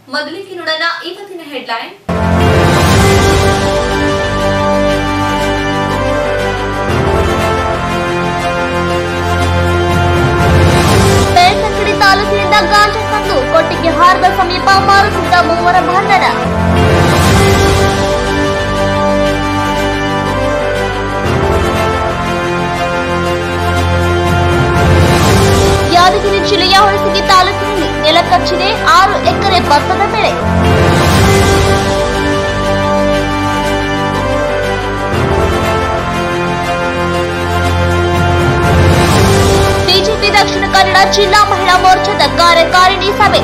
ಮೊದಲಿಗೆ ನೋಡೋಣ ಇವತ್ತಿನ ಹೆಡ್ಲೈನ್. ಬೆಳ್ತಂಗಡಿ ತಾಲೂಕಿನಿಂದ ಗಾಂಜಾ ತಂದು ಕೊಟ್ಟಿಗೆ ಹಾರದ ಸಮೀಪ ಮಾರುತ್ತಿದ್ದ ಮೂವರ ಬಂಧನ. ಯಾದಗಿರಿ ಜಿಲ್ಲೆಯ ಹುಣಸಗಿ ತಾಲೂಕಿನಲ್ಲಿ ನೆಲಕಚ್ಚಿದೆ 6 ಎಕರೆ ಭತ್ತದ ಬೆಳೆ. ಬಿಜೆಪಿ ದಕ್ಷಿಣ ಕನ್ನಡ ಜಿಲ್ಲಾ ಮಹಿಳಾ ಮೋರ್ಚಾದ ಕಾರ್ಯಕಾರಿಣಿ ಸಭೆ.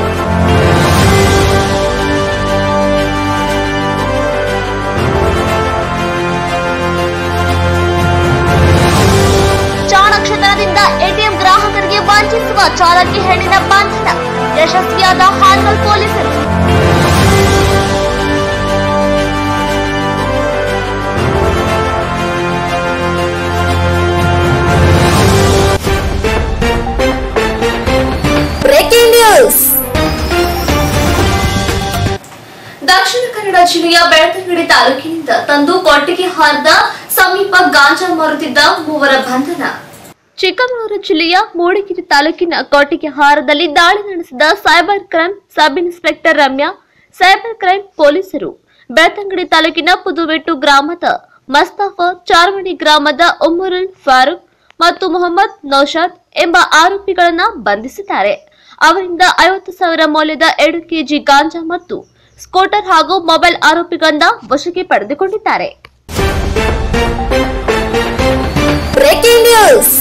ಚಾಣಕ್ಷತನದಿಂದ ಎಟಿಎಂ ಗ್ರಾಹಕರಿಗೆ ವಂಚಿಸುವ ಚಾಲಕಿ ಹೆಣ್ಣಿನ ಬಂಧನ. ಯಶಸ್ವಿಯಾದ ಹಾನಗಲ್ ಪೊಲೀಸರು. Breaking news. ದಕ್ಷಿಣ ಕನ್ನಡ ಜಿಲ್ಲೆಯ ಬೆಳ್ತಂಗಡಿ ತಾಲೂಕಿನಿಂದ ತಂದು ಕೊಟ್ಟಿಗೆ ಹಾರದ ಸಮೀಪ ಗಾಂಜಾ ಮಾರುತ್ತಿದ್ದ ಮೂವರ ಬಂಧನ. ಚಿಕ್ಕಮಗಳೂರು ಜಿಲ್ಲೆಯ ಮೂಡಿಗೆರೆ ತಾಲೂಕಿನ ಕೊಟ್ಟಿಗೆ ಹಾರದಲ್ಲಿ ದಾಳಿ ನಡೆಸಿದ cyber crime sub inspector Ramya, cyber crime ಪೊಲೀಸರು ಬೆಳ್ತಂಗಡಿ ತಾಲೂಕಿನ ಪುದುವೆಟ್ಟು ಗ್ರಾಮದ ಮಸ್ತಾಫಾ, ಚಾರ್ಮಡಿ ಗ್ರಾಮದ ಉಮ್ಮರುಲ್ ಫಾರೂಕ್ ಮತ್ತು ಮೊಹಮ್ಮದ್ ನೌಶಾದ್ ಎಂಬ ಆರೋಪಿಗಳನ್ನು ಬಂಧಿಸಿದ್ದಾರೆ. ಅವರಿಂದ 50,000 ಮೌಲ್ಯದ 2 ಕೆಜಿ ಗಾಂಜಾ ಮತ್ತು ಸ್ಕೂಟರ್ ಹಾಗೂ ಮೊಬೈಲ್ ಆರೋಪಿಗಳಿಂದ ವಶಕ್ಕೆ ಪಡೆದುಕೊಂಡಿದ್ದಾರೆ. Breaking news.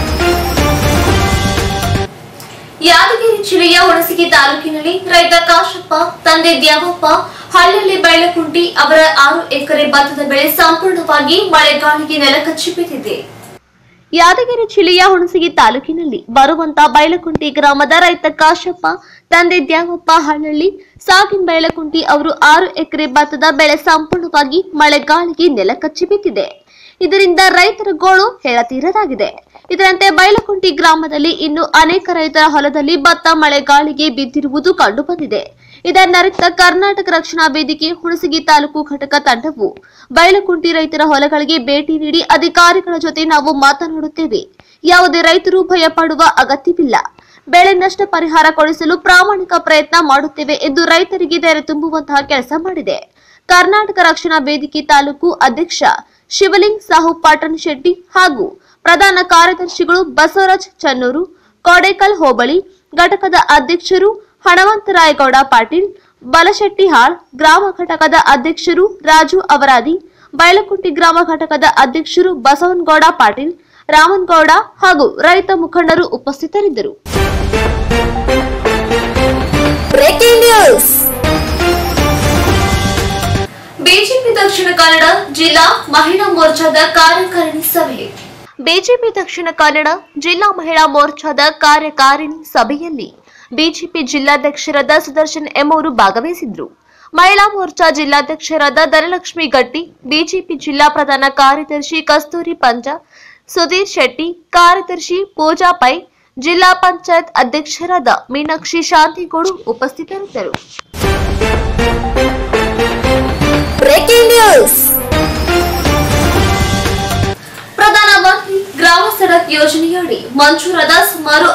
ಯಾದಗಿರಿ ಜಿಲ್ಲೆಯ ಹುಣಸಗಿ ತಾಲೂಕಿನಲ್ಲಿ ರೈತ ಕಾಶಪ್ಪ, ತಂದೆ ದ್ಯಾವಪ್ಪ ಹಳ್ಳಿ ಬೈಲಕುಂಟಿ ಅವರ 6 ಎಕರೆ ಭತ್ತದ ಬೆಳೆ ಸಂಪೂರ್ಣವಾಗಿ ಮಳೆಗಾಳಿಗೆ ನೆಲಕಚ್ಚಿ ಬಿದ್ದಿದೆ. ಯಾದಗಿರಿ ಜಿಲ್ಲೆಯ ಹುಣಸಗಿ ತಾಲೂಕಿನಲ್ಲಿ ಬರುವಂತ ಬೈಲಕುಂಟಿ ಗ್ರಾಮದ ರೈತ ಕಾಶಪ್ಪ, ತಂದೆ ದ್ಯಾವಪ್ಪ ಹಳ್ಳಿ ಸಾಗಿನ್ ಬೈಲಕುಂಟಿ ಅವರು 6 ಎಕರೆ ಭತ್ತದ ಬೆಳೆ ಸಂಪೂರ್ಣವಾಗಿ ಮಳೆಗಾಳಿಗೆ ನೆಲಕಚ್ಚಿ ಬಿದ್ದಿದೆ. ಇದರಿಂದ ರೈತರ ಗೋಳು ಹೇಳತೀರದಾಗಿದೆ. ಇದರಂತೆ ಬೈಲಕುಂಟಿ ಗ್ರಾಮದಲ್ಲಿ ಇನ್ನು ಅನೇಕ ರೈತರ ಹೊಲದಲ್ಲಿ ಭತ್ತ ಮಳೆಗಾಳಿಗೆ ಬಿದ್ದಿರುವುದು ಕಂಡುಬಂದಿದೆ. ಇದನ್ನರಿತ ಕರ್ನಾಟಕ ರಕ್ಷಣಾ ವೇದಿಕೆ ಹುಣಸಗಿ ತಾಲೂಕು ಘಟಕ ತಂಡವು ಬೈಲಕುಂಟಿ ರೈತರ ಹೊಲಗಳಿಗೆ ಭೇಟಿ ನೀಡಿ ಅಧಿಕಾರಿಗಳ ಜೊತೆ ನಾವು ಮಾತನಾಡುತ್ತೇವೆ. ಯಾವುದೇ ರೈತರು ಭಯಪಡುವ ಅಗತ್ಯವಿಲ್ಲ. ಬೆಳೆ ನಷ್ಟ ಪರಿಹಾರ ಕೊಡಿಸಲು ಪ್ರಾಮಾಣಿಕ ಪ್ರಯತ್ನ ಮಾಡುತ್ತೇವೆ ಎಂದು ರೈತರಿಗೆ ಧೈರ್ಯ ತುಂಬುವಂತಹ ಕೆಲಸ ಮಾಡಿದೆ. ಕರ್ನಾಟಕ ರಕ್ಷಣಾ ವೇದಿಕೆ ತಾಲೂಕು ಅಧ್ಯಕ್ಷ ಶಿವಲಿಂಗ್ ಸಾಹು ಪಾಟಣ್ ಶೆಟ್ಟಿ ಹಾಗೂ ಪ್ರಧಾನ ಕಾರ್ಯದರ್ಶಿಗಳು ಬಸವರಾಜ್ ಚನ್ನೂರು, ಕೋಡೇಕಲ್ ಹೋಬಳಿ ಘಟಕದ ಅಧ್ಯಕ್ಷರು ಹಣವಂತರಾಯಗೌಡ ಪಾಟೀಲ್, ಬಲಶೆಟ್ಟಿಹಾಳ್ ಗ್ರಾಮ ಘಟಕದ ಅಧ್ಯಕ್ಷರು ರಾಜು ಅವರಾದಿ, ಬೈಲಕುಂಟಿ ಗ್ರಾಮ ಘಟಕದ ಅಧ್ಯಕ್ಷರು ಬಸವನಗೌಡ ಪಾಟೀಲ್, ರಾಮನಗೌಡ ಹಾಗೂ ರೈತ ಮುಖಂಡರು ಉಪಸ್ಥಿತರಿದ್ದರು. Breaking news. BJP Dakshina Kannada ಜಿಲ್ಲಾ ಮಹಿಳಾ ಮೋರ್ಚಾದ ಕಾರ್ಯಕಾರಿಣಿ ಸಭೆ. ಬಿಜೆಪಿ ದಕ್ಷಿಣ ಕನ್ನಡ ಜಿಲ್ಲಾ ಮಹಿಳಾ ಮೋರ್ಚಾದ ಕಾರ್ಯಕಾರಿಣಿ ಸಭೆಯಲ್ಲಿ ಬಿಜೆಪಿ ಜಿಲ್ಲಾಧ್ಯಕ್ಷರಾದ ಸುದರ್ಶನ್ ಎಂ ಅವರು ಭಾಗವಹಿಸಿದ್ರು. ಮಹಿಳಾ ಮೋರ್ಚಾ ಜಿಲ್ಲಾಧ್ಯಕ್ಷರಾದ ಧನಲಕ್ಷ್ಮಿ ಗಟ್ಟಿ, ಬಿಜೆಪಿ ಜಿಲ್ಲಾ ಪ್ರಧಾನ ಕಾರ್ಯದರ್ಶಿ ಕಸ್ತೂರಿ ಪಂಜ, ಸುಧೀರ್ ಶೆಟ್ಟಿ, ಕಾರ್ಯದರ್ಶಿ ಪೂಜಾ ಪೈ, ಜಿಲ್ಲಾ ಪಂಚಾಯತ್ ಅಧ್ಯಕ್ಷರಾದ ಮೀನಾಕ್ಷಿ ಶಾಂತಿಗೌಡು ಉಪಸ್ಥಿತರಿದ್ದರು. Breaking news. ಪ್ರಧಾನಮಂತ್ರಿ ಗ್ರಾಮ ಸಡಕ್ ಯೋಜನೆಯಡಿ ಮಂಜೂರಾದ ಸುಮಾರು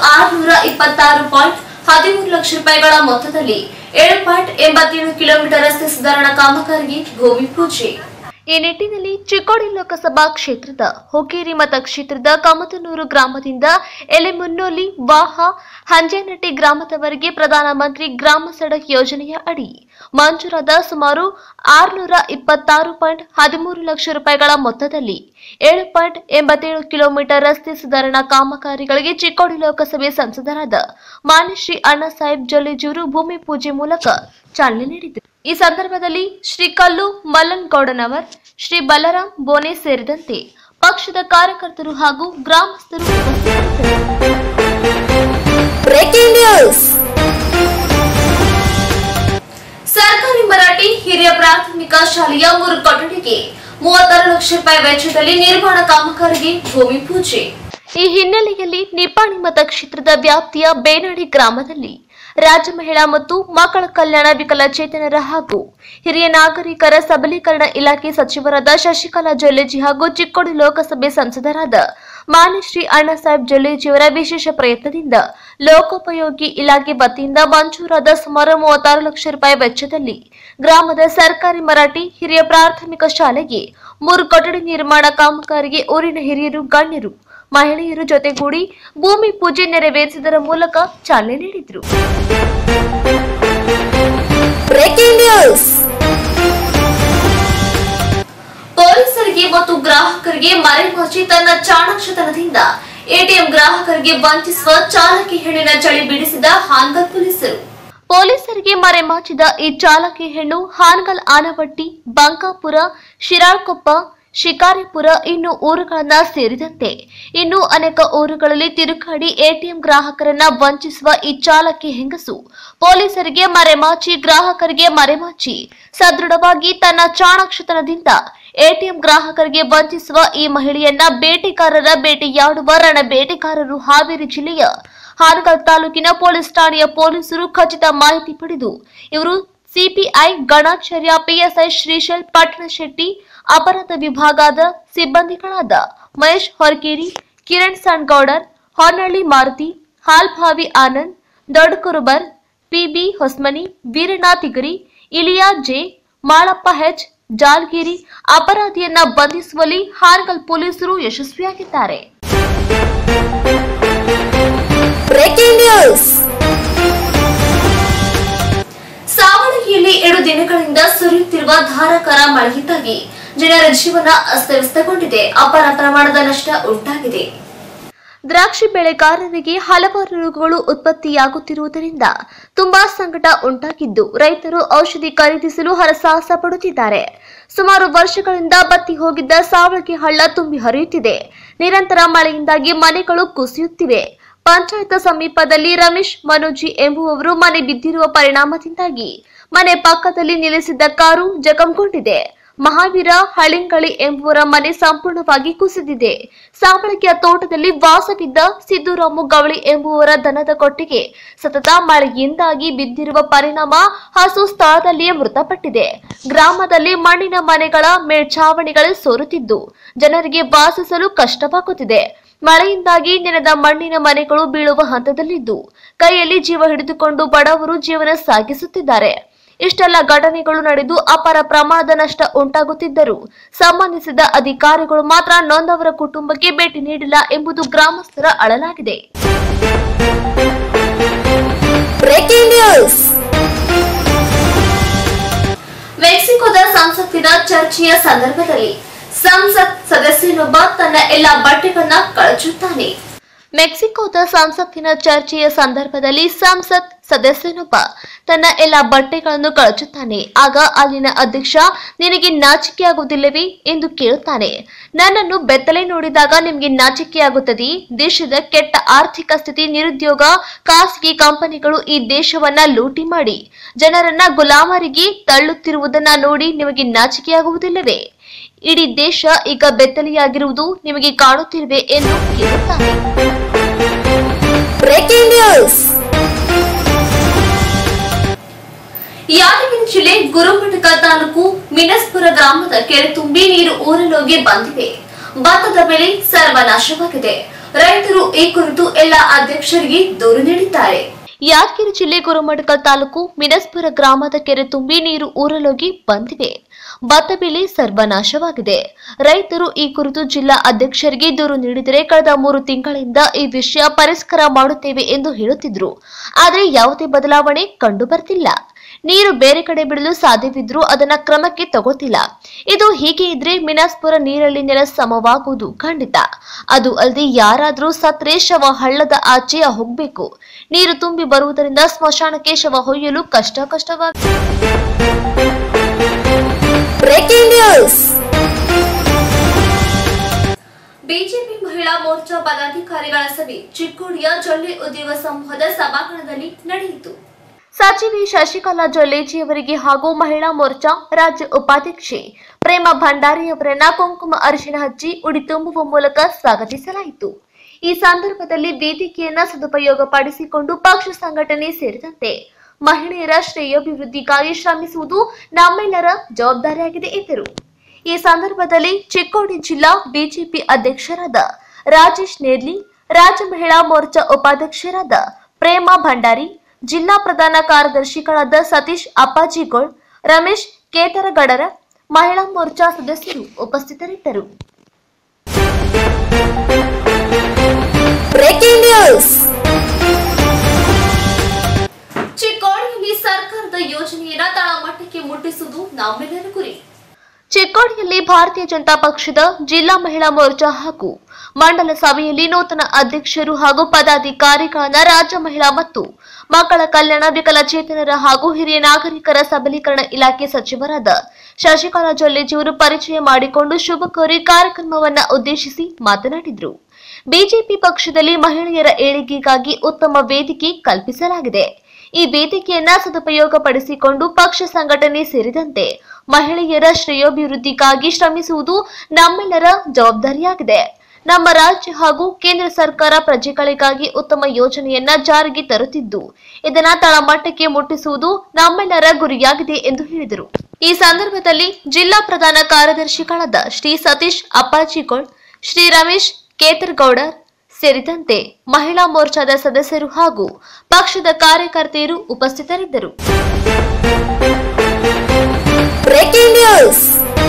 626.13 ಲಕ್ಷ ರೂಪಾಯಿಗಳ ಮೊತ್ತದಲ್ಲಿ 7.87 ಕಿಲೋಮೀಟರ್ ರಸ್ತೆ ಸುಧಾರಣಾ ಕಾಮಗಾರಿಗೆ ಭೂಮಿ ಪೂಜೆ. ಈ ನಿಟ್ಟಿನಲ್ಲಿ ಚಿಕ್ಕೋಡಿ ಲೋಕಸಭಾ ಕ್ಷೇತ್ರದ ಹುಕ್ಕೇರಿ ಮತಕ್ಷೇತ್ರದ ಕಮತನೂರು ಗ್ರಾಮದಿಂದ ಎಲೆಮುನ್ನೋಲಿ, ವಾಹ, ಹಂಜೇನಟ್ಟಿ ಗ್ರಾಮದವರೆಗೆ ಪ್ರಧಾನಮಂತ್ರಿ ಗ್ರಾಮ ಸಡಕ್ ಯೋಜನೆಯ ಅಡಿ ಮಂಜೂರಾದ ಸುಮಾರು 626.13 ಲಕ್ಷ ರೂಪಾಯಿಗಳ ಮೊತ್ತದಲ್ಲಿ 7.87 ಕಿಲೋಮೀಟರ್ ರಸ್ತೆ ಸುಧಾರಣಾ ಕಾಮಗಾರಿಗಳಿಗೆ ಚಿಕ್ಕೋಡಿ ಲೋಕಸಭೆ ಸಂಸದರಾದ ಮಾನ್ಯ ಶ್ರೀ ಅಣ್ಣಾಸಾಹೇಬ್ ಜೊಲ್ಲೆಜೂರು ಭೂಮಿ ಪೂಜೆ ಮೂಲಕ ಚಾಲನೆ ನೀಡಿದರು. ಈ ಸಂದರ್ಭದಲ್ಲಿ ಶ್ರೀ ಕಲ್ಲು ಮಲ್ಲನಗೌಡನವರ್, ಶ್ರೀ ಬಲರಾಮ್ ಬೋನೆ ಸೇರಿದಂತೆ ಪಕ್ಷದ ಕಾರ್ಯಕರ್ತರು ಹಾಗೂ ಗ್ರಾಮಸ್ಥರು ಉಪಸ್ಥಿತರಿದ್ದರು. ಸರ್ಕಾರಿ ಮರಾಠಿ ಹಿರಿಯ ಪ್ರಾಥಮಿಕ ಶಾಲೆಯ 3 ಕೊಠಡಿಗೆ 36 ಲಕ್ಷ ರೂಪಾಯಿ ವೆಚ್ಚದಲ್ಲಿ ನಿರ್ಮಾಣ ಕಾಮಗಾರಿಗೆ ಭೂಮಿ ಪೂಜೆ. ಈ ಹಿನ್ನೆಲೆಯಲ್ಲಿ ನಿಪ್ಪಾಣಿ ಮತಕ್ಷೇತ್ರದ ವ್ಯಾಪ್ತಿಯ ಬೇನಾಡಿ ಗ್ರಾಮದಲ್ಲಿ ರಾಜ್ಯ ಮಹಿಳಾ ಮತ್ತು ಮಕ್ಕಳ ಕಲ್ಯಾಣ ವಿಕಲಚೇತನರ ಹಾಗೂ ಹಿರಿಯ ನಾಗರಿಕರ ಸಬಲೀಕರಣ ಇಲಾಖೆ ಸಚಿವರಾದ ಶಶಿಕಲಾ ಜೊಲ್ಲೆಜಿ ಹಾಗೂ ಚಿಕ್ಕೋಡಿ ಲೋಕಸಭೆ ಸಂಸದರಾದ ಮಾನ್ಯ ಶ್ರೀ ಅಣ್ಣಾಸಾಹೇಬ್ ಜೊಲ್ಲೆಜಿಯವರ ವಿಶೇಷ ಪ್ರಯತ್ನದಿಂದ ಲೋಕೋಪಯೋಗಿ ಇಲಾಖೆ ವತಿಯಿಂದ ಮಂಜೂರಾದ ಸುಮಾರು 36 ಲಕ್ಷ ರೂಪಾಯಿ ವೆಚ್ಚದಲ್ಲಿ ಗ್ರಾಮದ ಸರ್ಕಾರಿ ಮರಾಠಿ ಹಿರಿಯ ಪ್ರಾಥಮಿಕ ಶಾಲೆಗೆ 3 ಕೊಠಡಿ ನಿರ್ಮಾಣ ಕಾಮಗಾರಿಗೆ ಊರಿನ ಹಿರಿಯರು, ಗಣ್ಯರು, ಮಹಿಳೆಯರು ಜೊತೆಗೂಡಿ ಭೂಮಿ ಪೂಜೆ ನೆರವೇರಿಸುವುದರ ಮೂಲಕ ಚಾಲನೆ ನೀಡಿದರು. ಪೊಲೀಸರಿಗೆ ಮತ್ತು ಗ್ರಾಹಕರಿಗೆ ಮರೆಮಾಚಿ ತನ್ನ ಚಾಣಾಕ್ಷತನದಿಂದ ಎಟಿಎಂ ಗ್ರಾಹಕರಿಗೆ ವಂಚಿಸುವ ಚಾಲಕಿ ಹೆಣ್ಣಿನ ಚಳಿ ಬಿಡಿಸಿದ ಹಾನಗಲ್ ಪೊಲೀಸರು. ಪೊಲೀಸರಿಗೆ ಮರೆಮಾಚಿದ ಈ ಚಾಲಕಿ ಹೆಣ್ಣು ಹಾನಗಲ್, ಆನವಟ್ಟಿ, ಬಂಕಾಪುರ, ಶಿರಾಳಕೊಪ್ಪ, ಶಿಕಾರಿಪುರ ಇನ್ನೂ ಊರುಗಳನ್ನ ಸೇರಿದಂತೆ ಇನ್ನೂ ಅನೇಕ ಊರುಗಳಲ್ಲಿ ತಿರುಗಾಡಿ ಎಟಿಎಂ ಗ್ರಾಹಕರನ್ನ ವಂಚಿಸುವ ಈ ಚಾಲಕಿ ಹೆಂಗಸು ಪೊಲೀಸರಿಗೆ ಮರೆಮಾಚಿ, ಗ್ರಾಹಕರಿಗೆ ಮರೆಮಾಚಿ ಸದೃಢವಾಗಿ ತನ್ನ ಚಾಣಾಕ್ಷತನದಿಂದ ಎಟಿಎಂ ಗ್ರಾಹಕರಿಗೆ ವಂಚಿಸುವ ಈ ಮಹಿಳೆಯನ್ನ ಬೇಟೆಗಾರರ ಬೇಟೆಯಾಡುವ ರಣ ಬೇಟೆಗಾರರು ಹಾವೇರಿ ಜಿಲ್ಲೆಯ ಹಾನಗಲ್ ತಾಲೂಕಿನ ಪೊಲೀಸ್ ಠಾಣೆಯ ಪೊಲೀಸರು ಖಚಿತ ಮಾಹಿತಿ ಪಡೆದು ಇವರು ಸಿಪಿಐ ಗಣಾಚಾರ್ಯ, ಪಿಎಸ್ಐ ಶ್ರೀಶೈಲ್ ಪಟ್ಟಣಶೆಟ್ಟಿ, ಅಪರಾಧ ವಿಭಾಗದ ಸಿಬ್ಬಂದಿಗಳಾದ Mahesh Horakeri, Kiran Sangoudar, Honnalli Maruti, Halbhavi Anand, Doddakurubar, PB Hosmani, Veeranna Tigari, Iliya J, Malappa H, Jalgiri ಅಪರಾಧಿಯನ್ನ ಬಂಧಿಸುವಲ್ಲಿ ಹಾನಗಲ್ ಪೊಲೀಸರು ಯಶಸ್ವಿಯಾಗಿದ್ದಾರೆ. ಸಾವಳಗಿಯಲ್ಲಿ 2 ದಿನಗಳಿಂದ ಸುರಿಯುತ್ತಿರುವ ಧಾರಾಕಾರ ಮಳೆಯಿಂದಾಗಿ ಜನರ ಜೀವನ ಅಸ್ತವ್ಯಸ್ತಗೊಂಡಿದೆ. ಅಪಾರ ಪ್ರಮಾಣದ ನಷ್ಟ ಉಂಟಾಗಿದೆ. ದ್ರಾಕ್ಷಿ ಬೆಳೆಗಾರರಿಗೆ ಹಲವಾರು ರೋಗಗಳು ಉತ್ಪತ್ತಿಯಾಗುತ್ತಿರುವುದರಿಂದ ತುಂಬಾ ಸಂಕಟ ಉಂಟಾಗಿದ್ದು ರೈತರು ಔಷಧಿ ಖರೀದಿಸಲು ಹರಸಾಹಸ ಪಡುತ್ತಿದ್ದಾರೆ. ಸುಮಾರು ವರ್ಷಗಳಿಂದ ಬತ್ತಿ ಹೋಗಿದ್ದ ಸಾವಳಗಿ ಹಳ್ಳ ತುಂಬಿ ಹರಿಯುತ್ತಿದೆ. ನಿರಂತರ ಮಳೆಯಿಂದಾಗಿ ಮನೆಗಳು ಕುಸಿಯುತ್ತಿವೆ. ಪಂಚಾಯತ್ ಸಮೀಪದಲ್ಲಿ ರಮೇಶ್ ಮನೋಜಿ ಎಂಬುವವರು ಮನೆ ಬಿದ್ದಿರುವ ಪರಿಣಾಮದಿಂದಾಗಿ ಮನೆ ಪಕ್ಕದಲ್ಲಿ ನಿಲ್ಲಿಸಿದ್ದ ಕಾರು ಜಖಂಗೊಂಡಿದೆ. ಮಹಾವೀರ ಹಳಿಂಗಳಿ ಎಂಬುವರ ಮನೆ ಸಂಪೂರ್ಣವಾಗಿ ಕುಸಿದಿದೆ. ಸಾವಳಗಿಯ ತೋಟದಲ್ಲಿ ವಾಸವಿದ್ದ ಸಿದ್ದುರಾಮು ಗವಳಿ ಎಂಬುವರ ದನದ ಕೊಟ್ಟಿಗೆ ಸತತ ಮಳೆಯಿಂದಾಗಿ ಬಿದ್ದಿರುವ ಪರಿಣಾಮ ಹಸು ಸ್ಥಳದಲ್ಲಿಯೇ ಮೃತಪಟ್ಟಿದೆ. ಗ್ರಾಮದಲ್ಲಿ ಮಣ್ಣಿನ ಮನೆಗಳ ಮೇಲ್ಛಾವಣಿಗಳು ಸೋರುತ್ತಿದ್ದು ಜನರಿಗೆ ವಾಸಿಸಲು ಕಷ್ಟವಾಗುತ್ತಿದೆ. ಮಳೆಯಿಂದಾಗಿ ನೆನೆದ ಮಣ್ಣಿನ ಮನೆಗಳು ಬೀಳುವ ಹಂತದಲ್ಲಿದ್ದು ಕೈಯಲ್ಲಿ ಜೀವ ಹಿಡಿದುಕೊಂಡು ಬಡವರು ಜೀವನ ಸಾಗಿಸುತ್ತಿದ್ದಾರೆ. ಇಷ್ಟೆಲ್ಲ ಘಟನೆಗಳು ನಡೆದು ಅಪಾರ ಪ್ರಮಾಣದ ನಷ್ಟ ಉಂಟಾಗುತ್ತಿದ್ದರೂ ಸಂಬಂಧಿಸಿದ ಅಧಿಕಾರಿಗಳು ಮಾತ್ರ ನೊಂದವರ ಕುಟುಂಬಕ್ಕೆ ಭೇಟಿ ನೀಡಿಲ್ಲ ಎಂಬುದು ಗ್ರಾಮಸ್ಥರ ಅಳಲಾಗಿದೆ. ಮೆಕ್ಸಿಕೋದ ಸಂಸತ್ತಿನ ಚರ್ಚೆಯ ಸಂದರ್ಭದಲ್ಲಿ ಸಂಸತ್ ಸದಸ್ಯನೊಬ್ಬ ತನ್ನ ಎಲ್ಲ ಬಟ್ಟೆಗಳನ್ನ ಕಳಚುತ್ತಾನೆ. ಮೆಕ್ಸಿಕೋದ ಸಂಸತ್ತಿನ ಚರ್ಚೆಯ ಸಂದರ್ಭದಲ್ಲಿ ಸಂಸತ್ ಸದಸ್ಯನೊಬ್ಬ ತನ್ನ ಎಲ್ಲ ಬಟ್ಟೆಗಳನ್ನು ಕಳಚುತ್ತಾನೆ. ಆಗ ಅಲ್ಲಿನ ಅಧ್ಯಕ್ಷ, ನಿನಗೆ ನಾಚಿಕೆಯಾಗುವುದಿಲ್ಲವೇ ಎಂದು ಕೇಳುತ್ತಾನೆ. ನನ್ನನ್ನು ಬೆತ್ತಲೆ ನೋಡಿದಾಗ ನಿಮಗೆ ನಾಚಿಕೆಯಾಗುತ್ತದೆ? ದೇಶದ ಕೆಟ್ಟ ಆರ್ಥಿಕ ಸ್ಥಿತಿ, ನಿರುದ್ಯೋಗ, ಖಾಸಗಿ ಕಂಪನಿಗಳು ಈ ದೇಶವನ್ನ ಲೂಟಿ ಮಾಡಿ ಜನರನ್ನ ಗುಲಾಮರಿಗೆ ತಳ್ಳುತ್ತಿರುವುದನ್ನ ನೋಡಿ ನಿಮಗೆ ನಾಚಿಕೆಯಾಗುವುದಿಲ್ಲವೇ? ಇಡೀ ದೇಶ ಈಗ ಬೆತ್ತಲೆಯಾಗಿರುವುದು ನಿಮಗೆ ಕಾಣುತ್ತಿರುವೆ ಎಂದು ಕೇಳುತ್ತಾನೆ. ಯಾದಗಿರಿ ಜಿಲ್ಲೆ ಗುರುಮಠಕ ತಾಲೂಕು ಮಿನಸ್ಪುರ ಗ್ರಾಮದ ಕೆರೆ ತುಂಬಿ ನೀರು ಊರಲೋಗಿ ಬಂದಿವೆ. ಭತ್ತದ ಬೆಳೆ ಸರ್ವನಾಶವಾಗಿದೆ. ರೈತರು ಈ ಕುರಿತು ಎಲ್ಲ ಅಧ್ಯಕ್ಷರಿಗೆ ದೂರು ನೀಡಿದ್ದಾರೆ. ಯಾದಗಿರಿ ಜಿಲ್ಲೆ ಗುರುಮಠಕ ತಾಲೂಕು ಮಿನಸ್ಪುರ ಗ್ರಾಮದ ಕೆರೆ ತುಂಬಿ ನೀರು ಊರಲೋಗಿ ಬಂದಿವೆ. ಭತ್ತ ಬೆಳೆ ಸರ್ವನಾಶವಾಗಿದೆ. ರೈತರು ಈ ಕುರಿತು ಜಿಲ್ಲಾ ಅಧ್ಯಕ್ಷರಿಗೆ ದೂರು ನೀಡಿದರೆ ಕಳೆದ 3 ತಿಂಗಳಿಂದ ಈ ವಿಷಯ ಪರಿಷ್ಕಾರ ಮಾಡುತ್ತೇವೆ ಎಂದು ಹೇಳುತ್ತಿದ್ರು. ಆದರೆ ಯಾವುದೇ ಬದಲಾವಣೆ ಕಂಡು ಬರ್ತಿಲ್ಲ. ನೀರು ಬೇರೆ ಕಡೆ ಬಿಡಲು ಸಾಧ್ಯವಿದ್ರೂ ಅದನ್ನ ಕ್ರಮಕ್ಕೆ ತಗೋತಿಲ್ಲ. ಇದು ಹೀಗೆ ಇದ್ರೆ ಮಿನಾಸ್ಪುರ ನೀರಲ್ಲಿ ನೆಲ ಸಮವಾಗುವುದು ಖಂಡಿತ. ಅದು ಅಲ್ಲದೆ ಯಾರಾದ್ರೂ ಸತ್ರೆ ಶವ ಹಳ್ಳದ ಆಚೆ ಹೋಗ್ಬೇಕು. ನೀರು ತುಂಬಿ ಬರುವುದರಿಂದ ಸ್ಮಶಾನಕ್ಕೆ ಶವ ಹೊಯ್ಯಲು ಕಷ್ಟವಾಗಿದೆ. ಬಿಜೆಪಿ ಮಹಿಳಾ ಮೋರ್ಚಾ ಪದಾಧಿಕಾರಿಗಳ ಸಭೆ ಚಿಕ್ಕೋಡಿಯ ಜೊಲ್ಲೆ ಉದ್ಯೋಗ ಸಮೂಹದ ಸಭಾಂಗಣದಲ್ಲಿ ನಡೆಯಿತು. ಸಚಿವೆ ಶಶಿಕಲಾ ಜೊಲ್ಲೆಜಿಯವರಿಗೆ ಹಾಗೂ ಮಹಿಳಾ ಮೋರ್ಚಾ ರಾಜ್ಯ ಉಪಾಧ್ಯಕ್ಷೆ ಪ್ರೇಮ ಭಂಡಾರಿಯವರನ್ನ ಕುಂಕುಮ ಅರಿಶಿನ ಹಚ್ಚಿ ಉಡಿ ತುಂಬುವ ಮೂಲಕ ಸ್ವಾಗತಿಸಲಾಯಿತು. ಈ ಸಂದರ್ಭದಲ್ಲಿ ವೇದಿಕೆಯನ್ನ ಸದುಪಯೋಗಪಡಿಸಿಕೊಂಡು ಪಕ್ಷ ಸಂಘಟನೆ ಸೇರಿದಂತೆ ಮಹಿಳೆಯರ ಶ್ರೇಯೋಭಿವೃದ್ಧಿಗಾಗಿ ಶ್ರಮಿಸುವುದು ನಮ್ಮೆಲ್ಲರ ಜವಾಬ್ದಾರಿಯಾಗಿದೆ ಎಂದರು. ಈ ಸಂದರ್ಭದಲ್ಲಿ ಚಿಕ್ಕೋಡಿ ಜಿಲ್ಲಾ ಬಿಜೆಪಿ ಅಧ್ಯಕ್ಷರಾದ ರಾಜೇಶ್ ನೇರ್ಲಿ, ರಾಜ್ಯ ಮಹಿಳಾ ಮೋರ್ಚಾ ಉಪಾಧ್ಯಕ್ಷರಾದ ಪ್ರೇಮಾ ಭಂಡಾರಿ, ಜಿಲ್ಲಾ ಪ್ರಧಾನ ಕಾರ್ಯದರ್ಶಿಗಳಾದ ಸತೀಶ್ ಅಪ್ಪಾಜಿಗೋಳ್, ರಮೇಶ್ ಕೇತರಗಡರ, ಮಹಿಳಾ ಮೋರ್ಚಾ ಸದಸ್ಯರು ಉಪಸ್ಥಿತರಿದ್ದರು. Breaking news. ಚಿಕ್ಕೋಡಿಯಲ್ಲಿ ಸರ್ಕಾರದ ಯೋಜನೆಯನ್ನ ತಳಮಟ್ಟಕ್ಕೆ ಮುಟ್ಟಿಸುವುದು ನಮ್ಮೆಲ್ಲರ ಗುರಿ. ಚಿಕ್ಕೋಡಿಯಲ್ಲಿ ಭಾರತೀಯ ಜನತಾ ಪಕ್ಷದ ಜಿಲ್ಲಾ ಮಹಿಳಾ ಮೋರ್ಚಾ ಹಾಗೂ ಮಂಡಲ ಸಭೆಯಲ್ಲಿ ನೂತನ ಅಧ್ಯಕ್ಷರು ಹಾಗೂ ಪದಾಧಿಕಾರಿಗಳನ್ನ ರಾಜ್ಯ ಮಹಿಳಾ ಮತ್ತು ಮಕ್ಕಳ ಕಲ್ಯಾಣ, ವಿಕಲಚೇತನರ ಹಾಗೂ ಹಿರಿಯ ನಾಗರಿಕರ ಸಬಲೀಕರಣ ಇಲಾಖೆ ಸಚಿವರಾದ ಶಶಿಕಲಾ ಜೊಲ್ಲೆಜಿಯವರು ಪರಿಚಯ ಮಾಡಿಕೊಂಡು ಶುಭ ಕೋರಿ ಕಾರ್ಯಕ್ರಮವನ್ನ ಉದ್ದೇಶಿಸಿ ಮಾತನಾಡಿದರು. ಬಿಜೆಪಿ ಪಕ್ಷದಲ್ಲಿ ಮಹಿಳೆಯರ ಏಳಿಗೆಗಾಗಿ ಉತ್ತಮ ವೇದಿಕೆ ಕಲ್ಪಿಸಲಾಗಿದೆ. ಈ ವೇದಿಕೆಯನ್ನ ಸದುಪಯೋಗಪಡಿಸಿಕೊಂಡು ಪಕ್ಷ ಸಂಘಟನೆ ಸೇರಿದಂತೆ ಮಹಿಳೆಯರ ಶ್ರೇಯೋಭಿವೃದ್ಧಿಗಾಗಿ ಶ್ರಮಿಸುವುದು ನಮ್ಮೆಲ್ಲರ ಜವಾಬ್ದಾರಿಯಾಗಿದೆ. ನಮ್ಮ ರಾಜ್ಯ ಹಾಗೂ ಕೇಂದ್ರ ಸರ್ಕಾರ ಪ್ರಜೆಗಳಿಗಾಗಿ ಉತ್ತಮ ಯೋಜನೆಯನ್ನ ಜಾರಿಗೆ ತರುತ್ತಿದ್ದು ಇದನ್ನ ತಳಮಟ್ಟಕ್ಕೆ ಮುಟ್ಟಿಸುವುದು ನಮ್ಮೆಲ್ಲರ ಗುರಿಯಾಗಿದೆ ಎಂದು ಹೇಳಿದರು. ಈ ಸಂದರ್ಭದಲ್ಲಿ ಜಿಲ್ಲಾ ಪ್ರಧಾನ ಕಾರ್ಯದರ್ಶಿಗಳಾದ ಶ್ರೀ ಸತೀಶ್ ಅಪ್ಪಾಜಿಗೋಳ್, ಶ್ರೀ ರಮೇಶ್ ಕೇತರ್ಗೌಡರ್ ಸೇರಿದಂತೆ ಮಹಿಳಾ ಮೋರ್ಚಾದ ಸದಸ್ಯರು ಹಾಗೂ ಪಕ್ಷದ ಕಾರ್ಯಕರ್ತೆಯರು ಉಪಸ್ಥಿತರಿದ್ದರು. Breaking news.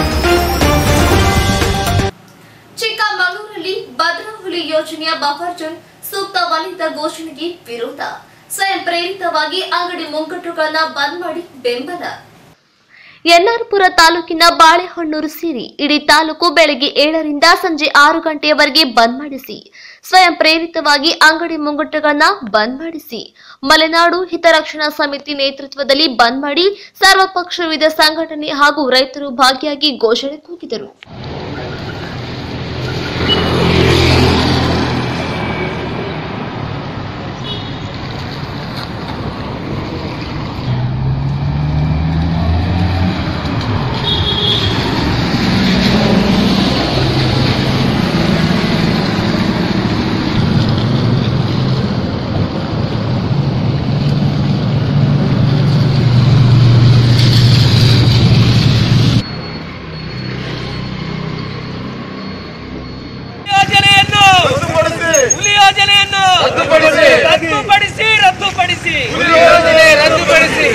ಚಿಕ್ಕಮಗಳೂರಲ್ಲಿ ಭದ್ರಹುಲಿ ಯೋಜನೆಯ ಬಫರ್ ಜೋನ್ ಸೂಕ್ತ ವಲಯದ ಘೋಷಣೆಗೆ ವಿರೋಧ. ಸ್ವಯಂ ಪ್ರೇರಿತವಾಗಿ ಅಂಗಡಿ ಮುಂಗಟ್ಟುಗಳನ್ನ ಬಂದ್ ಮಾಡಿ ಬೆಂಬಲ. ಎನ್ಆರ್ಪುರ ತಾಲೂಕಿನ ಬಾಳೆಹೊನ್ನೂರು ಸೇರಿ ಇಡೀ ತಾಲೂಕು ಬೆಳಗ್ಗೆ 7ರಿಂದ ಸಂಜೆ 6 ಗಂಟೆಯವರೆಗೆ ಬಂದ್ ಮಾಡಿಸಿ ಸ್ವಯಂ ಪ್ರೇರಿತವಾಗಿ ಅಂಗಡಿ ಮುಂಗಟ್ಟುಗಳನ್ನ ಬಂದ್ ಮಾಡಿಸಿ ಮಲೆನಾಡು ಹಿತರಕ್ಷಣಾ ಸಮಿತಿ ನೇತೃತ್ವದಲ್ಲಿ ಬಂದ್ ಮಾಡಿ ಸರ್ವಪಕ್ಷ ವಿವಿಧ ಸಂಘಟನೆ ಹಾಗೂ ರೈತರು ಭಾಗಿಯಾಗಿ ಘೋಷಣೆ ಕೂಗಿದರು. ರದ್ದುಪಡಿಸಿ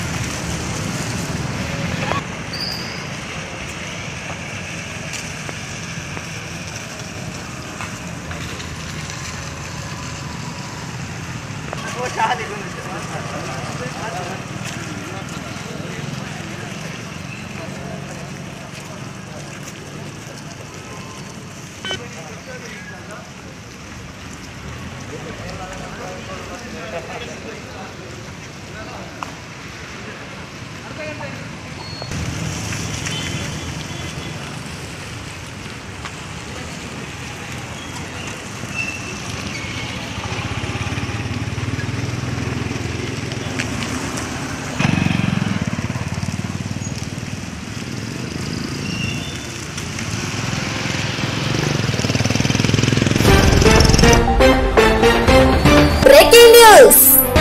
ಬ್ರೇಕಿಂಗ್ ನ್ಯೂಸ್.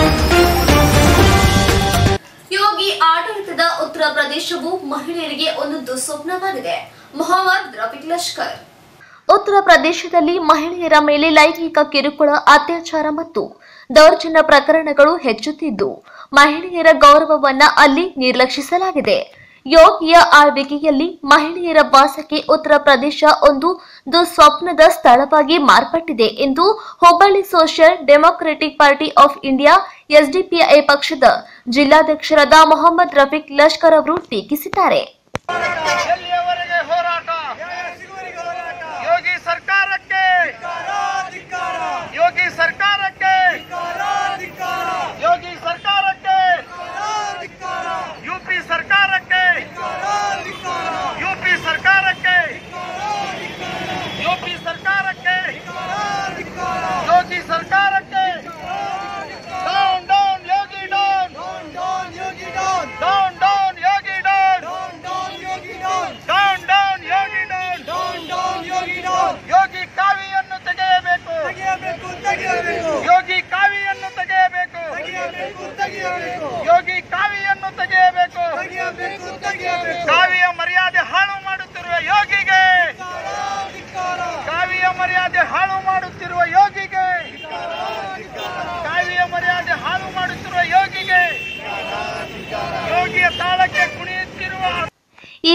ಯೋಗಿ ಆಡಳಿತದ ಉತ್ತರ ಪ್ರದೇಶವು ಮಹಿಳೆಯರಿಗೆ ಒಂದು ದುಸ್ವಪ್ನವಾಗಿದೆ. ಮೊಹಮ್ಮದ್ ರಫೀಕ್ ಲಷ್ಕರ್. ಉತ್ತರ ಪ್ರದೇಶದಲ್ಲಿ ಮಹಿಳೆಯರ ಮೇಲೆ ಲೈಂಗಿಕ ಕಿರುಕುಳ, ಅತ್ಯಾಚಾರ ಮತ್ತು ದೌರ್ಜನ್ಯ ಪ್ರಕರಣಗಳು ಹೆಚ್ಚುತ್ತಿದ್ದು ಮಹಿಳೆಯರ ಗೌರವವನ್ನ ಅಲ್ಲಿ ನಿರ್ಲಕ್ಷಿಸಲಾಗಿದೆ. ಯೋಗಿಯ ಆಳ್ವಿಕೆಯಲ್ಲಿ ಮಹಿಳೆಯರ ವಾಸಕ್ಕೆ ಉತ್ತರ ಪ್ರದೇಶ ಒಂದು ದುಸ್ವಪ್ನದ ಸ್ಥಳವಾಗಿ ಮಾರ್ಪಟ್ಟಿದೆ ಎಂದು Hubballi Social Democratic Party of India SDPI ಪಕ್ಷದ ಜಿಲ್ಲಾಧ್ಯಕ್ಷರಾದ ಮೊಹಮ್ಮದ್ ರಫೀಕ್ ಲಷ್ಕರ್ ಅವರು ಟೀಕಿಸಿದ್ದಾರೆ.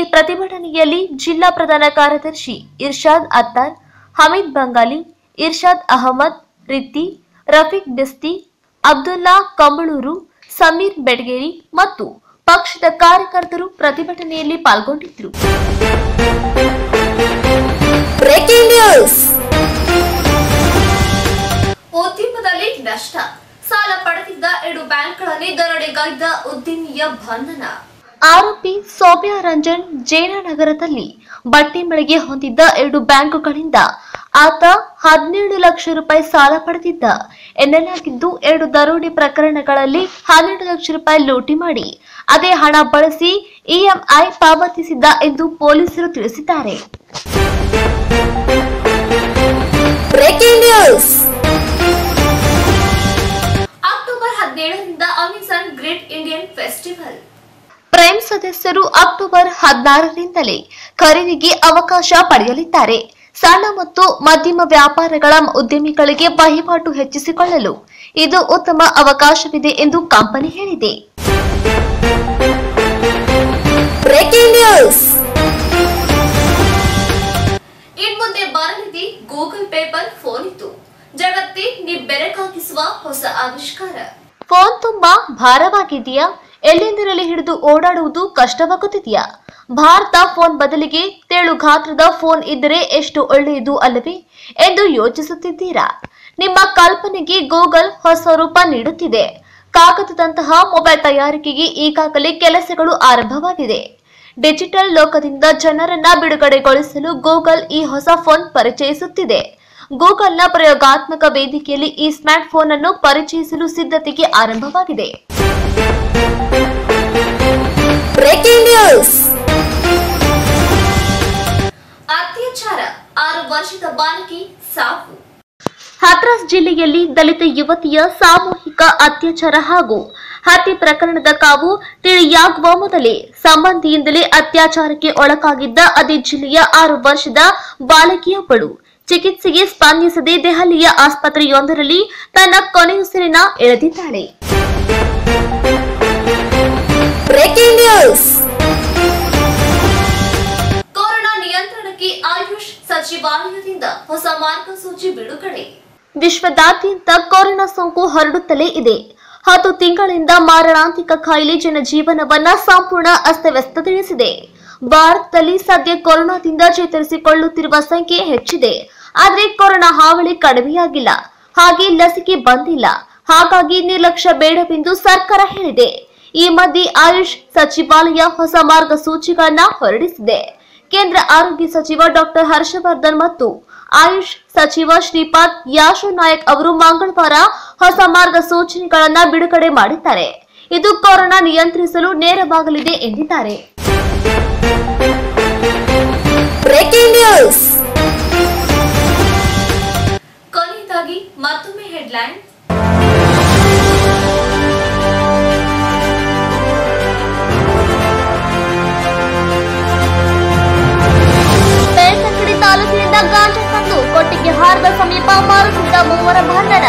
ಪ್ರತಿಭಟನೆಯಲ್ಲಿ ಜಿಲ್ಲಾ ಪ್ರಧಾನ ಕಾರ್ಯದರ್ಶಿ ಇರ್ಷಾದ್ ಅತ್ತಾರ್, ಹಮೀದ್ ಬಂಗಾಲಿ, ಇರ್ಷಾದ್ ಅಹಮದ್ ರಿತ್ತಿ, ರಫೀಕ್ ದಸ್ತಿ, ಅಬ್ದುಲ್ಲಾ ಕಂಬಳೂರು, ಸಮೀರ್ ಬೆಡಗೇರಿ ಮತ್ತು ಪಕ್ಷದ ಕಾರ್ಯಕರ್ತರು ಪ್ರತಿಭಟನೆಯಲ್ಲಿ ಪಾಲ್ಗೊಂಡಿದ್ದರು. ಉದ್ಯಮದಲ್ಲಿ ನಷ್ಟ, ಸಾಲ ಪಡೆದಿದ್ದ 2 ಬ್ಯಾಂಕ್ಗಳಲ್ಲಿ ದರೋಡೆಗೈದ ಉದ್ಯಮಿಯ ಬಂಧನ. ಆರೋಪಿ ಸೌಮ್ಯ ರಂಜನ್ ಜಯನಗರದಲ್ಲಿ ಬಟ್ಟೆ ಮಳಿಗೆ ಹೊಂದಿದ್ದ 2 ಬ್ಯಾಂಕುಗಳಿಂದ ಆತ 17 ಲಕ್ಷ ರೂಪಾಯಿ ಸಾಲ ಪಡೆದಿದ್ದ ಎನ್ನಲಾಗಿದ್ದು, 2 ದರೋಡೆ ಪ್ರಕರಣಗಳಲ್ಲಿ 12 ಲಕ್ಷ ರೂಪಾಯಿ ಲೂಟಿ ಮಾಡಿ ಅದೇ ಹಣ ಬಳಸಿ ಇಎಂಐ ಪಾವತಿಸಿದ್ದ ಎಂದು ಪೊಲೀಸರು ತಿಳಿಸಿದ್ದಾರೆ. ಅಕ್ಟೋಬರ್ 17ರಿಂದ Amazon Great Indian Festival. Prime ಸದಸ್ಯರು ಅಕ್ಟೋಬರ್ 16ರಿಂದಲೇ ಖರೀದಿಗೆ ಅವಕಾಶ ಪಡೆಯಲಿದ್ದಾರೆ. ಸಣ್ಣ ಮತ್ತು ಮಧ್ಯಮ ವ್ಯಾಪಾರಗಳ ಉದ್ಯಮಿಗಳಿಗೆ ವಹಿವಾಟು ಹೆಚ್ಚಿಸಿಕೊಳ್ಳಲು ಇದು ಉತ್ತಮ ಅವಕಾಶವಿದೆ ಎಂದು ಕಂಪನಿ ಹೇಳಿದೆ. ಇನ್ಮುಂದೆ ಬರಲಿದೆ ಗೂಗಲ್ ಪೇಪರ್ ಫೋನ್ ಇತ್ತು, ಜಗತ್ತೇ ಬೆರಕಾಗಿಸುವ ಹೊಸ ಆವಿಷ್ಕಾರ. ಫೋನ್ ತುಂಬಾ ಭಾರವಾಗಿದೆಯಾ? ಎಲ್ಲೆಂದರಲ್ಲಿ ಹಿಡಿದು ಓಡಾಡುವುದು ಕಷ್ಟವಾಗುತ್ತಿದೆಯಾ? ಭಾರತ ಫೋನ್ ಬದಲಿಗೆ ತೆಳು ಗಾತ್ರದ ಫೋನ್ ಇದ್ದರೆ ಎಷ್ಟು ಒಳ್ಳೆಯದು ಅಲ್ಲವೇ ಎಂದು ಯೋಚಿಸುತ್ತಿದ್ದೀರಾ? ನಿಮ್ಮ ಕಲ್ಪನೆಗೆ ಗೂಗಲ್ ಹೊಸ ರೂಪ ನೀಡುತ್ತಿದೆ. ಕಾಗದದಂತಹ ಮೊಬೈಲ್ ತಯಾರಿಕೆಗೆ ಈಗಾಗಲೇ ಕೆಲಸಗಳು ಆರಂಭವಾಗಿದೆ. ಡಿಜಿಟಲ್ ಲೋಕದಿಂದ ಜನರನ್ನ ಬಿಡುಗಡೆಗೊಳಿಸಲು ಗೂಗಲ್ ಈ ಹೊಸ ಫೋನ್ ಪರಿಚಯಿಸುತ್ತಿದೆ. ಗೂಗಲ್ನ ಪ್ರಯೋಗಾತ್ಮಕ ವೇದಿಕೆಯಲ್ಲಿ ಈ ಸ್ಮಾರ್ಟ್ ಫೋನ್ ಅನ್ನು ಪರಿಚಯಿಸಲು ಸಿದ್ಧತೆಗೆ ಆರಂಭವಾಗಿದೆ. ಅತ್ಯಾಚಾರ, 6 ವರ್ಷದ ಬಾಲಕಿ ಸಾವು. ಹಾಥ್ರಸ್ ಜಿಲ್ಲೆಯಲ್ಲಿ ದಲಿತ ಯುವತಿಯ ಸಾಮೂಹಿಕ ಅತ್ಯಾಚಾರ ಹಾಗೂ ಹತ್ಯೆ ಪ್ರಕರಣದ ಕಾವು ತಿಳಿಯಾಗುವ ಮೊದಲೇ ಸಂಬಂಧಿಯಿಂದಲೇ ಅತ್ಯಾಚಾರಕ್ಕೆ ಒಳಗಾಗಿದ್ದ ಅದೇ ಜಿಲ್ಲೆಯ 6 ವರ್ಷದ ಬಾಲಕಿಯೊಬ್ಬಳು ಚಿಕಿತ್ಸೆಗೆ ಸ್ಪಂದಿಸದೆ ದೆಹಲಿಯ ಆಸ್ಪತ್ರೆಯೊಂದರಲ್ಲಿ ತನ್ನ ಕೊನೆಯುಸಿರಿನ ಎಳೆದಿದ್ದಾಳೆ. ಕೊರೋನಾ ನಿಯಂತ್ರಣಕ್ಕೆ ಆಯುಷ್ ಸಚಿವಾಲಯದಿಂದ ಹೊಸ ಮಾರ್ಗಸೂಚಿ ಬಿಡುಗಡೆ. ವಿಶ್ವದಾದ್ಯಂತ ಕೊರೋನಾ ಸೋಂಕು ಹರಡುತ್ತಲೇ ಇದೆ. 10 ತಿಂಗಳಿಂದ ಮಾರಣಾಂತಿಕ ಕಾಯಿಲೆ ಜನಜೀವನವನ್ನ ಸಂಪೂರ್ಣ ಅಸ್ತವ್ಯಸ್ತಗೊಳಿಸಿದೆ. ಭಾರತದಲ್ಲಿ ಸದ್ಯ ಕೊರೋನಾದಿಂದ ಚೇತರಿಸಿಕೊಳ್ಳುತ್ತಿರುವ ಸಂಖ್ಯೆ ಹೆಚ್ಚಿದೆ. ಆದರೆ ಕೊರೋನಾ ಹಾವಳಿ ಕಡಿಮೆಯಾಗಿಲ್ಲ, ಹಾಗೆ ಲಸಿಕೆ ಬಂದಿಲ್ಲ. ಹಾಗಾಗಿ ನಿರ್ಲಕ್ಷ್ಯ ಬೇಡವೆಂದು ಸರ್ಕಾರ ಹೇಳಿದೆ. ಈ ಮಧ್ಯೆ ಆಯುಷ್ ಸಚಿವಾಲಯ ಹೊಸ ಮಾರ್ಗಸೂಚಿಗಳನ್ನ ಹೊರಡಿಸಿದೆ. ಕೇಂದ್ರ ಆರೋಗ್ಯ ಸಚಿವ ಡಾಕ್ಟರ್ ಹರ್ಷವರ್ಧನ್ ಮತ್ತು ಆಯುಷ್ ಸಚಿವ ಶ್ರೀಪಾದ್ ಯಾಶೋ ನಾಯಕ್ ಅವರು ಮಂಗಳವಾರ ಹೊಸ ಮಾರ್ಗಸೂಚಿಗಳನ್ನು ಬಿಡುಗಡೆ ಮಾಡಿದ್ದಾರೆ. ಇದು ಕೊರೋನಾ ನಿಯಂತ್ರಿಸಲು ನೆರವಾಗಲಿದೆ ಎಂದಿದ್ದಾರೆ. ಕೊನೆಯದಾಗಿ ಮತ್ತೊಮ್ಮೆ ಹೆಡ್ಲೈನ್. ಬೆಳ್ತಂಗಡಿ ತಾಲೂಕಿನಿಂದ ಗಾಂಜಾ ತಂದು ಕೊಟ್ಟಿಗೆ ಹಾರದ ಸಮೀಪ ಮಾರುತ್ತಿದ್ದ 3 ಬಂಧನ.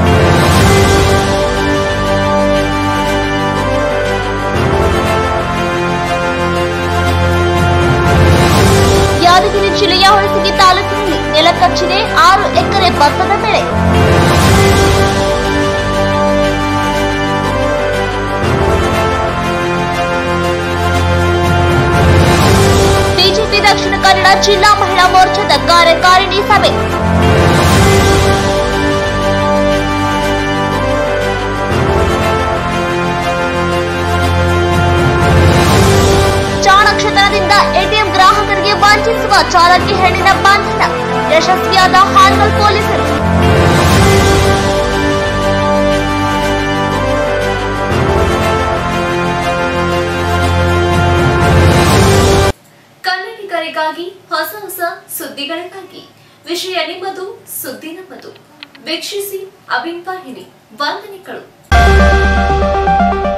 ಯಾದಗಿರಿ ಜಿಲ್ಲೆಯ ಹುಣಸಗಿ ತಾಲೂಕಿನಲ್ಲಿ ನೆಲಕಚ್ಚಿದೆ 6 ಎಕರೆ ಭತ್ತದ ಬೆಳೆ. ಬಿಜೆಪಿ ದಕ್ಷಿಣ ಕನ್ನಡ ಜಿಲ್ಲಾ ಮಹಿಳಾ ಮೋರ್ಚಾದ ಕಾರ್ಯಕಾರಿಣಿ ಸಭೆ. ಚಾಣಕ್ಷತನದಿಂದ ಎಟಿಎಂ ಗ್ರಾಹಕರಿಗೆ ವಂಚಿಸುವ ಚಾಲಕಿ ಹೆಣ್ಣಿನ ಬಂಧನ, ಯಶಸ್ವಿಯಾದ ಹಾನಗಲ್ ಪೊಲೀಸರು. ಕನ್ನಡಿಗರಿಗಾಗಿ ಹೊಸ ಹೊಸ ಸುದ್ದಿಗಳಿಗಾಗಿ ವಿಷಯ ನಿಮ್ಮದು, ಸುದ್ದಿ ನಮ್ಮದು. ವೀಕ್ಷಿಸಿ ಅಭಿನ್ ವಾಹಿನಿ. ವಂದನೆಗಳು.